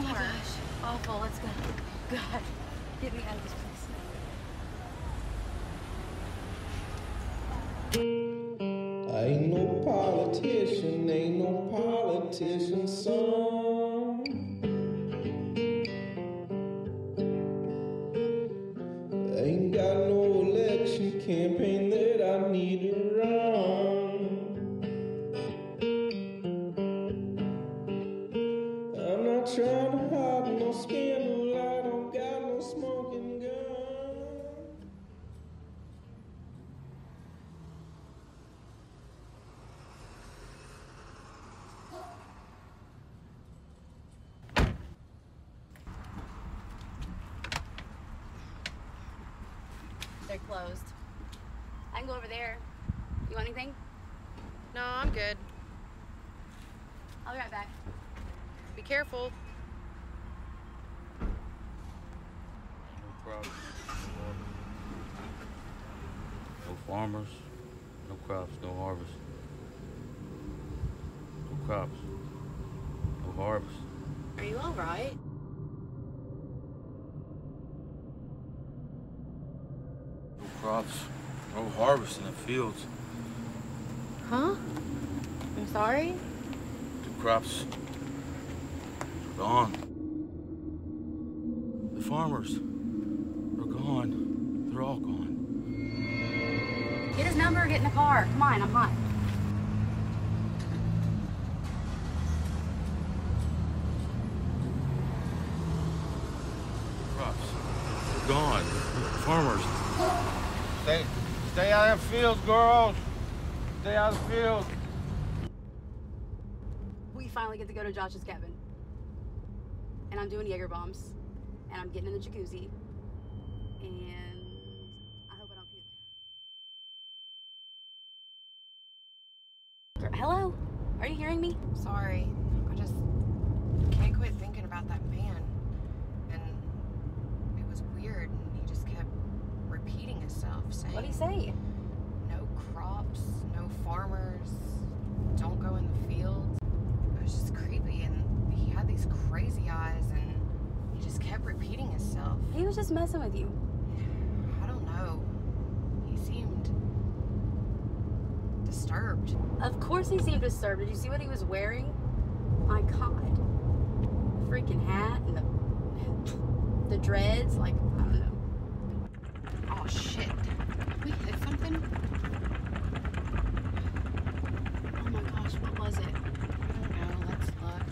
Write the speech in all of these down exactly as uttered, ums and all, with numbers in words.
my gosh. Awful. Let's go. God. Get me out of this place. I ain't no politician, ain't no politician, son. Ain't got no election campaign that I need to run. I'm not trying to hide no scandal, I don't got no smoking gun. They're closed. I can go over there. You want anything? No, I'm good. I'll be right back. Be careful. No crops, no farmers, no crops, no harvest. No crops, no harvest. Are you all right? No crops, no harvest in the fields. Huh? I'm sorry? The crops are gone. The farmers are gone. They're all gone. Get his number, get in the car. Come on, I'm hot. Crops are gone. The farmers. Stay, stay out of the fields, girls. Stay out of the fields. We finally get to go to Josh's cabin. And I'm doing Jaeger bombs. And I'm getting in the jacuzzi. And I hope I don't puke. Hello? Are you hearing me? Sorry. I just can't quit thinking about that man. And it was weird. And he just kept repeating himself, saying, What'd he say? no crops, no farmers, don't go in the fields. It was just creepy, and he had these crazy eyes, and he just kept repeating himself. He was just messing with you. I don't know. He seemed disturbed. Of course he seemed disturbed. Did you see what he was wearing? My God. The freaking hat and the, the dreads. Like, I don't know. Oh shit. Did we hit something? Oh my gosh, what was it? I don't know. Let's look.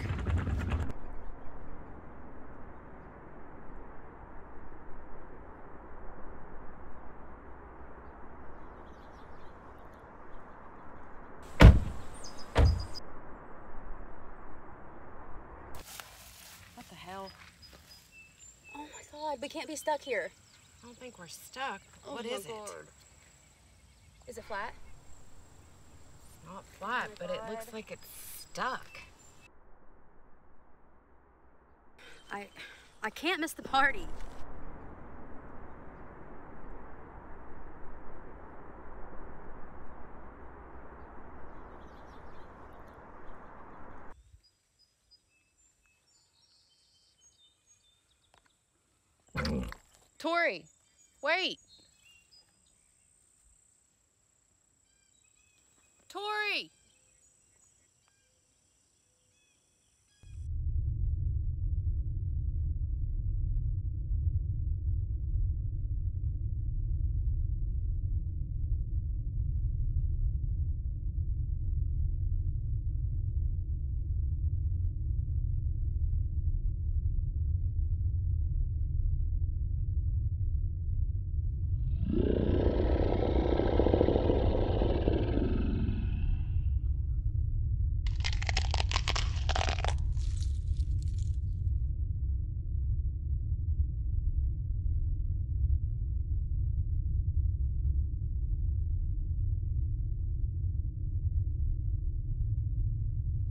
What the hell? Oh my God, we can't be stuck here. I don't think we're stuck. Oh What my is God. it? Is it flat? It's not flat, Oh my but it God. looks like it's stuck. I, I can't miss the party. Tori, wait. Tori!